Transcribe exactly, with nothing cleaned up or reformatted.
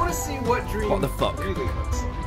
want to see what Dream What the fuck? really looks like.